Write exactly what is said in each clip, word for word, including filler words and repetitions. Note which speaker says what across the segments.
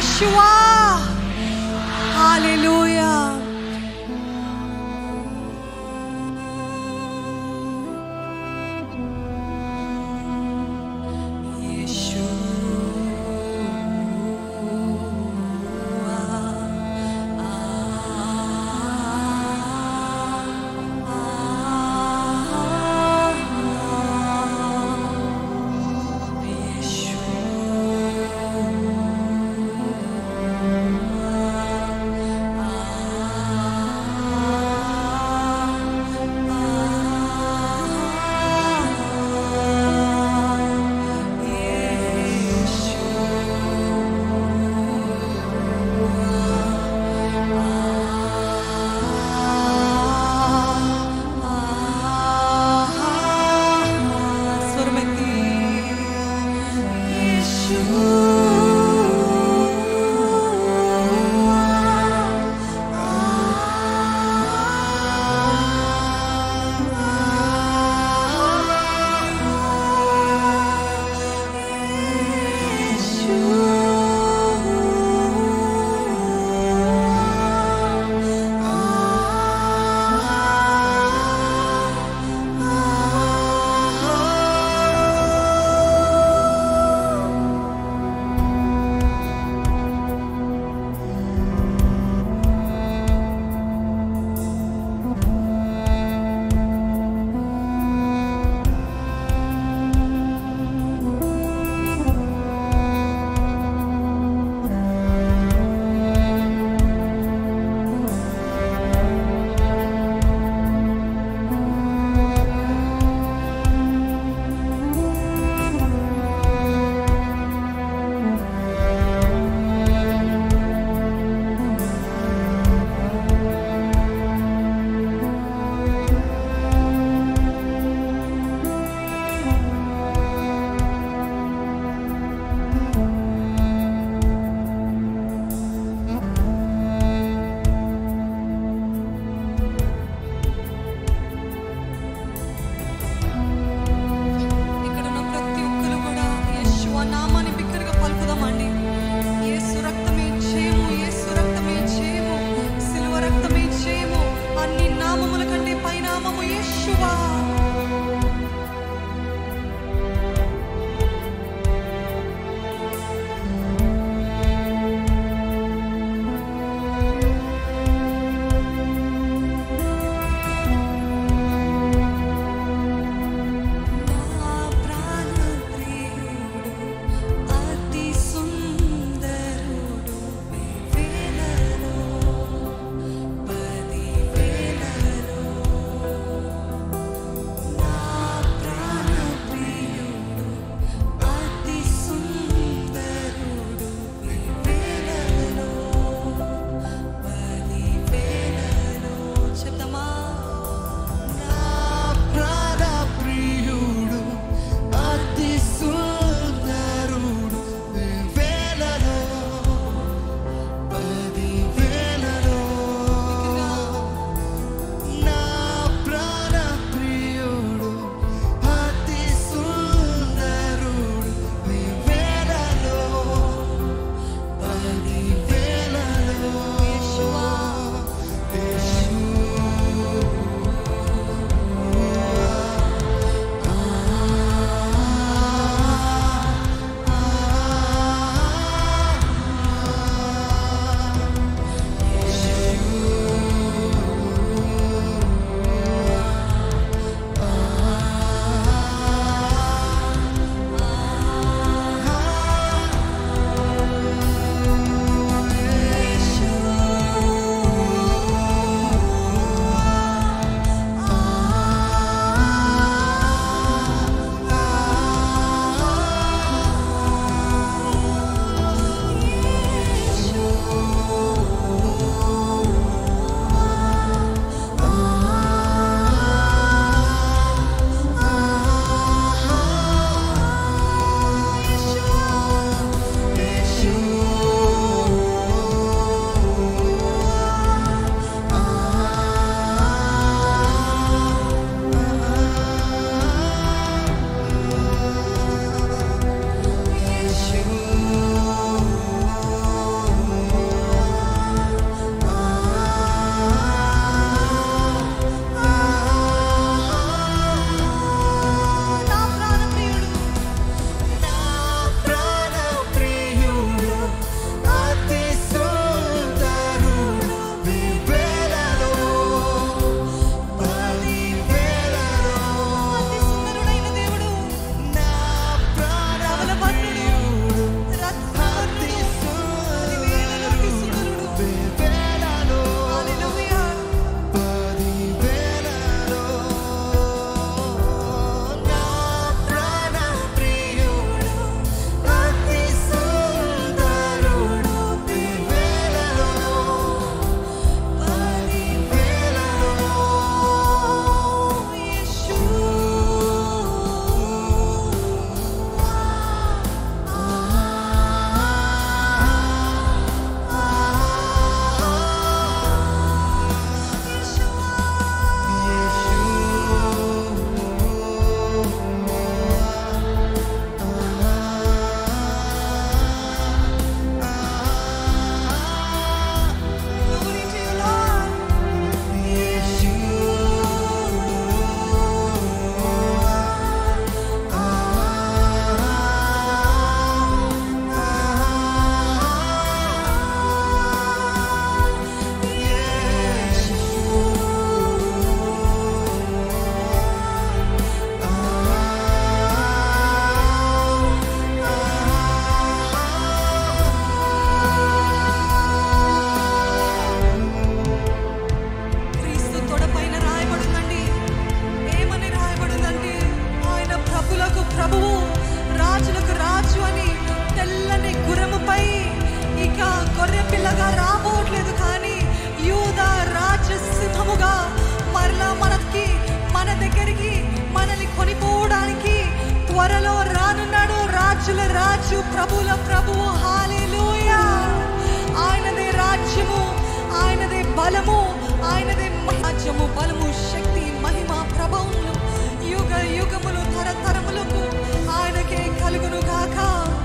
Speaker 1: yeshuva. Hallelujah. ఎరిగి మనల్ని కొనిపోవడానికి త్వరలో రానున్నాడు. రాజుల రాజు, ప్రభుల ప్రభువు. హల్లెలూయా. ఆయనదే రాజ్యము, ఆయనదే బలము, ఆయనదే రాజ్యము, బలము, శక్తి, మహిమ, ప్రభావములు యుగ యుగములు తరతరములకు ఆయనకే కలుగును గాక.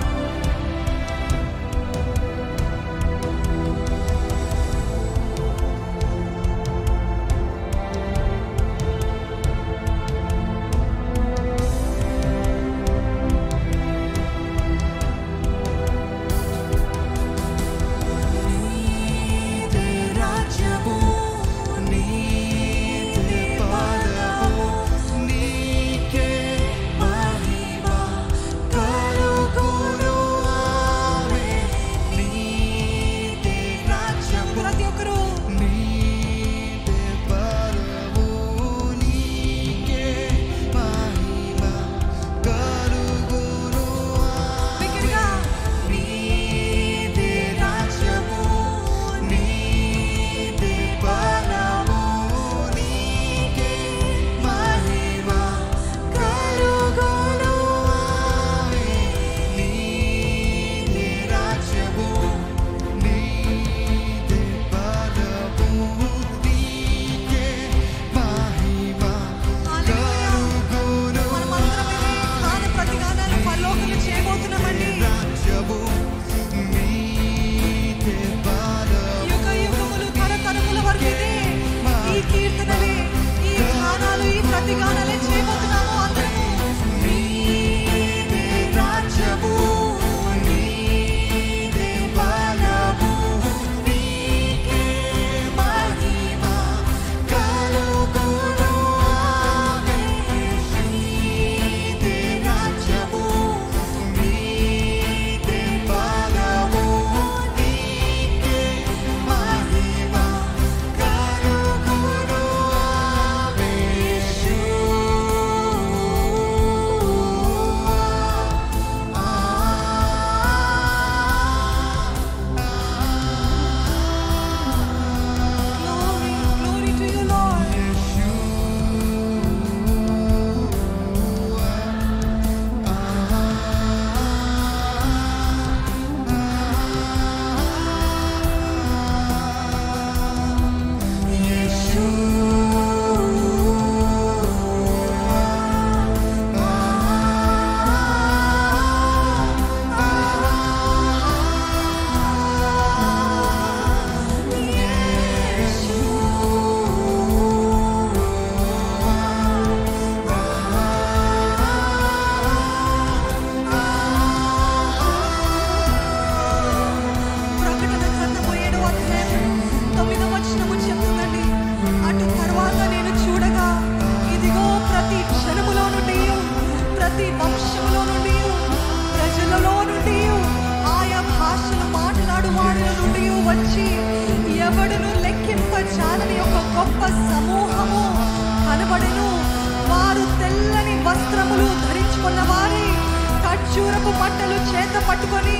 Speaker 1: మంటలు చేత పట్టుకొని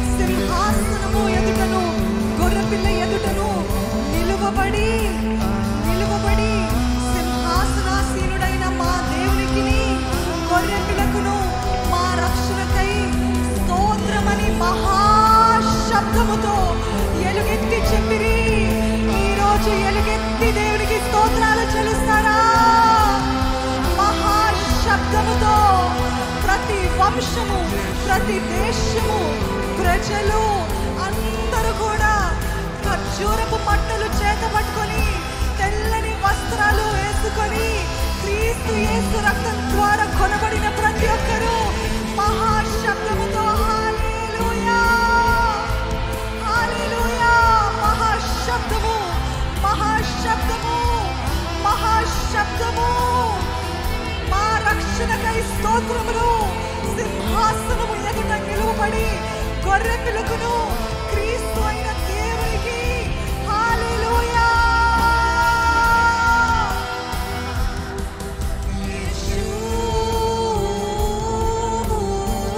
Speaker 1: సింహాసనము ఎదుటను గొర్రెపిల్ల ఎదుటను నిలువబడి నిలువబడి సింహాసనాసీనుడైన మా దేవునికి గొర్రెపిల్లకును మా రక్షణకై స్తోత్రమని మహాశబ్దముతో ఎలుగెత్తి చెప్పిరి. ఈరోజు ఎలుగెత్తి దేవునికి స్తోత్రాలు చెల్లిస్తారా? మహాశబ్దముతో ప్రతి వంశము, ప్రతి దేశము, ప్రజలు అందరూ కూడా ఖర్జూరపు మంటలు చేత పట్టుకొని తెల్లని వస్త్రాలు వేసుకొని క్రీస్తు యేసు రక్తం ద్వారా కొనబడిన ప్రతి ఒక్కరూ మహాశబ్దముతో హల్లెలూయా హల్లెలూయా, మహాశబ్దము మహాశబ్దము మహాశబ్దము, మా రక్షణకై స్తోత్రములు. సింహాసనము ఎదుట నిలువబడి గొర్రె పిల్లకును క్రీస్తు అయిన దేవునికి హల్లెలూయా. యెషువా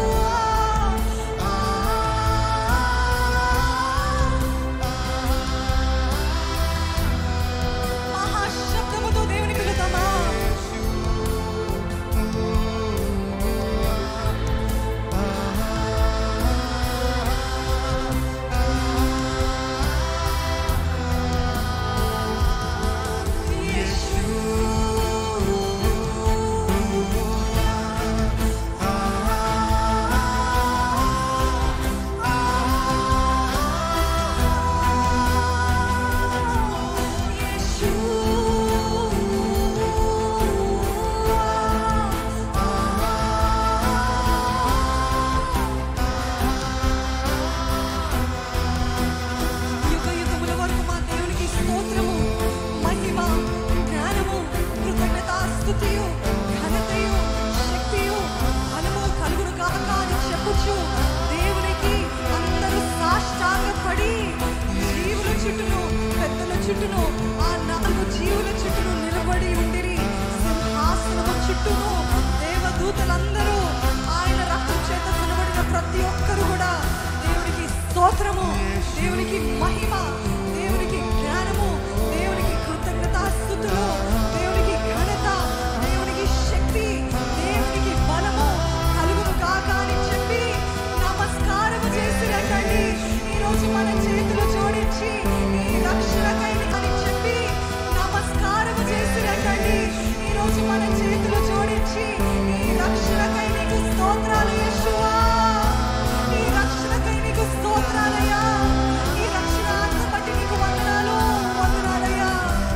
Speaker 1: చుట్టూను, ఆ నాలుగు జీవుల చుట్టూను నిలబడి ఉండిరి. సింహాసనము చుట్టూను దేవదూతలందరూ, ఆయన రక్తం చేత కొనబడిన ప్రతి ఒక్కరు కూడా దేవునికి స్తోత్రము, దేవునికి మహిమ, దేవునికి జ్ఞానము, దేవునికి కృతజ్ఞతాస్తుతులు, దేవునికి ఘనత, దేవునికి శక్తి, దేవునికి బలము కలుగును కాక అని చెప్పి నమస్కారము చేసి రండి. ఈరోజు మన చేతులు జోడించి ఈ రక్షణకై అని చెప్పి నమస్కారము చేసి రండి. ఈరోజు మన చేతులు జోడించి ఈ రక్షణకై నీకు స్తోత్రాలు యేషువా, ఈ రక్షణకై నీకు స్తోత్రాలయ్యా, ఈ రక్షణ ఆత్మ బట్టి నీకు వందనాలు వందనాలయ్యా.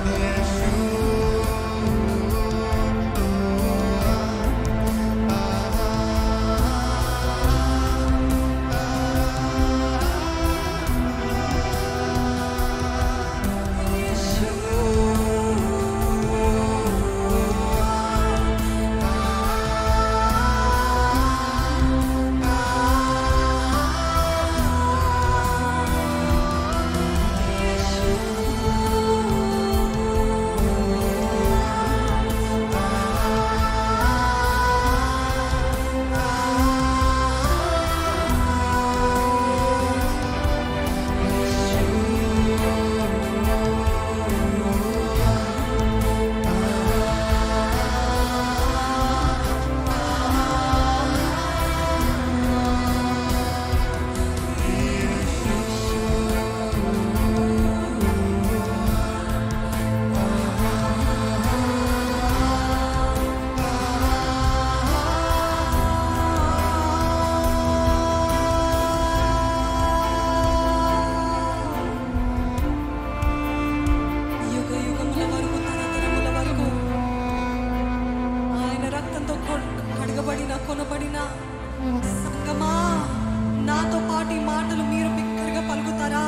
Speaker 1: కొనబడిన సంగమా, నాతో పాటు ఈ మాటలు మీరు బిగ్గరగా పలుకుతారా?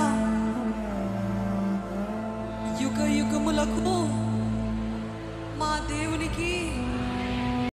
Speaker 1: యుగ యుగములకు మా దేవునికి